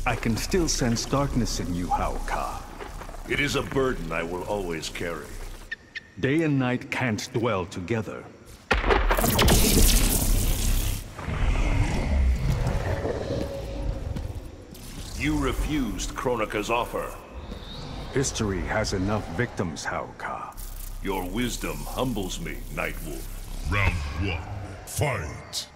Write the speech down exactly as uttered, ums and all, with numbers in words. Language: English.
I can still sense darkness in you, Haokah. It is a burden I will always carry. Day and night can't dwell together. You refused Kronika's offer. History has enough victims, Haokah. Your wisdom humbles me, Nightwolf. Round one, fight!